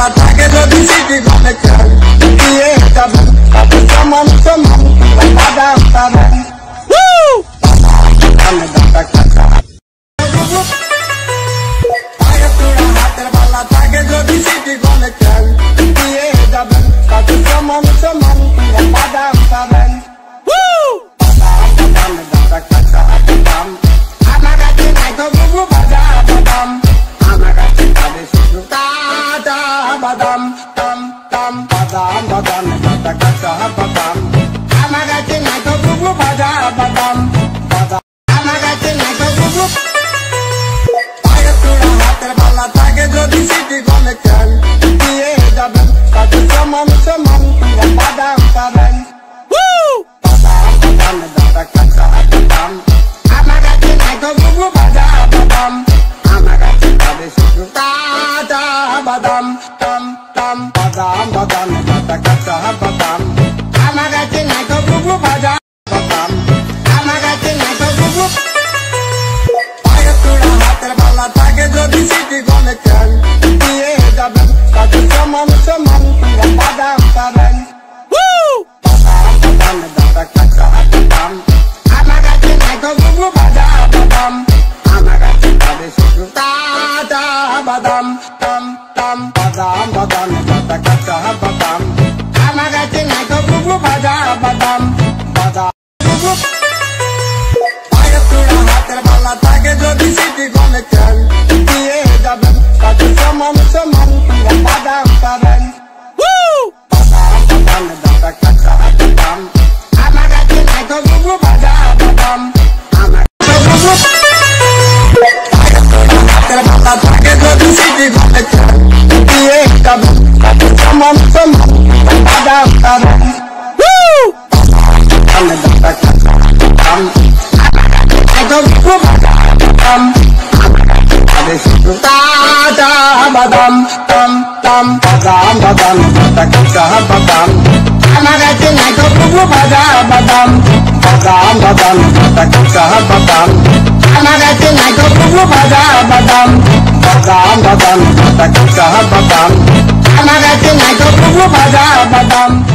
বেলা থাকে যদি সিটি গলে খেল দিয়ে যাবেন তাতে সমান সমান বাদাম পাবেন হাতের বেলা থাকে যদি সিটি গলে খেল দিয়ে যাবেন তাতে সমান সমান বাদাম পাবেন আমার কাছে নাই তো বুবু ভাজা বাদাম আমার কাছে পাবে শুধু কাঁচা বাদাম টাম টাম বাদাম বাদাম কাঁচা কাঁচা বাদাম আমার কাছে নাই তো বুবু ভাজা বাদাম বাদাম আমার কাছে নাই তো বুবু পায়ের তোড়া হাতের বেলা থাকে যদি সিটি গলে খেল দিয়ে যাবেন তাতে সমান সমান বাদাম পাবেন বাদাম বাদাম কাঁচা কাঁচা বাদাম আমার কাছে নাই তো বুবু ভাজা বাদাম আমার কাছে পাবে শুধু কাঁচা বাদাম টাম টাম বাদাম বাদাম কাঁচা কাঁচা বাদাম আমার কাছে নাই তো বুবু ভাজা বাদাম আমার কাছে নাই তো বুবু পায়ের তোড়া হাতের বেলা থাকে যদি সিটি গলে খেল দিয়ে যাবেন তাতে সমান সমান বাদাম পাবেন বাদাম বাদাম কাঁচা কাঁচা বাদাম আমার কাছে নাই তো বুবু ভাজা বাদাম আমার কাছে পাবে শুধু কাঁচা বাদাম টাম টাম বাদাম বাদাম কাঁচা কাঁচা বাদাম আমার কাছে নাই তো বুবু ভাজা বাদাম বাদাম বুবু পায়ের তোড়া হাতের বেলা থাকে যদি সিটি গলে খেল দিয়ে যাবেন তাতে সমান সমান বাদাম পাবেন বাদাম বাদাম কাঁচা কাঁচা বাদাম আমার কাছে নাই তো বুবু ভাজা বাদাম আমার বুবু পায়ের তোড়া হাতের বেলা থাকে যদি সিটি গলে খেল দিয়ে যাবেন তাতে সমান সমান বাদাম পাবেন বাদাম টাম টাম বাদাম বাদাম কাঁচা বাদাম আমার কাছে নাই তো বুবু ভাজা বাদাম বাদাম বাদাম কাঁচা বাদাম আমার কাছে নাই তো বুবু ভাজা বাদাম বাদাম বাদাম কাঁচা বাদাম আমার কাছে নাই তো বুবু ভাজা বাদাম